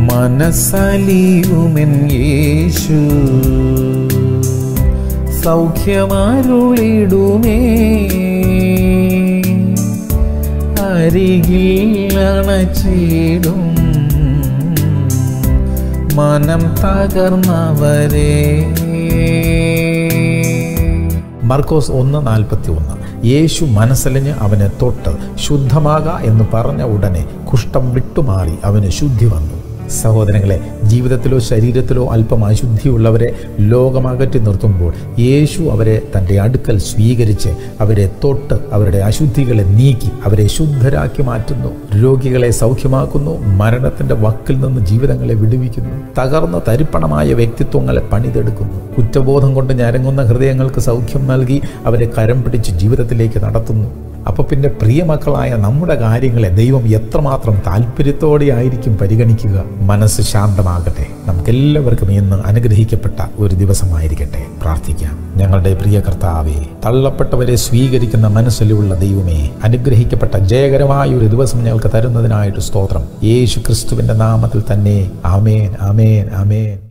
മനസ്സലിയുമെൻ യേശു സൗഖ്യമരുളിടുമേ. അരികിൽ അണച്ചിടും മനം തകർന്നവരെ. മർക്കോസ് 1:41. യേശു മനസ്സലിഞ്ഞ് അവനെ തൊട്ട് ശുദ്ധമാക എന്ന് പറഞ്ഞ ഉടനെ കുഷ്ഠം വിട്ടുമാറി അവന് ശുദ്ധി വന്നു. സഹോദരങ്ങളെ, ജീവിതത്തിലോ ശരീരത്തിലോ അല്പം അശുദ്ധിയുള്ളവരെ ലോകമകറ്റി നിർത്തുമ്പോൾ യേശു അവരെ തൻ്റെ അടുക്കൽ സ്വീകരിച്ച് അവരെ തൊട്ട് അവരുടെ അശുദ്ധികളെ നീക്കി അവരെ ശുദ്ധരാക്കി മാറ്റുന്നു. രോഗികളെ സൗഖ്യമാക്കുന്നു. മരണത്തിൻ്റെ വക്കിൽ നിന്ന് ജീവിതങ്ങളെ വിടുവിക്കുന്നു. തകർന്ന തരിപ്പണമായ വ്യക്തിത്വങ്ങളെ പണിതെടുക്കുന്നു. കുറ്റബോധം കൊണ്ട് ഞരങ്ങുന്ന ഹൃദയങ്ങൾക്ക് സൗഖ്യം നൽകി അവരെ കരം പിടിച്ച് ജീവിതത്തിലേക്ക് നടത്തുന്നു. അപ്പോൾ പിന്നെ പ്രിയമക്കളായ നമ്മുടെ കാര്യങ്ങളെ ദൈവം എത്രമാത്രം താല്പര്യത്തോടെ ആയിരിക്കും പരിഗണിക്കുക. മനസ്സ് ശാന്തമാകട്ടെ. നമുക്കെല്ലാവർക്കും ഇന്ന് അനുഗ്രഹിക്കപ്പെട്ട ഒരു ദിവസമായിരിക്കട്ടെ. പ്രാർത്ഥിക്കാം. ഞങ്ങളുടെ പ്രിയ കർത്താവേ, തള്ളപ്പെട്ടവരെ സ്വീകരിക്കുന്ന മനസ്സിലുള്ള ദൈവമേ, അനുഗ്രഹിക്കപ്പെട്ട ജയകരമായ ഒരു ദിവസം ഞങ്ങൾക്ക് തരുന്നതിനായിട്ട് സ്തോത്രം. യേശു ക്രിസ്തുവിൻ്റെ നാമത്തിൽ തന്നെ. ആമേൻ, ആമേൻ, ആമേൻ.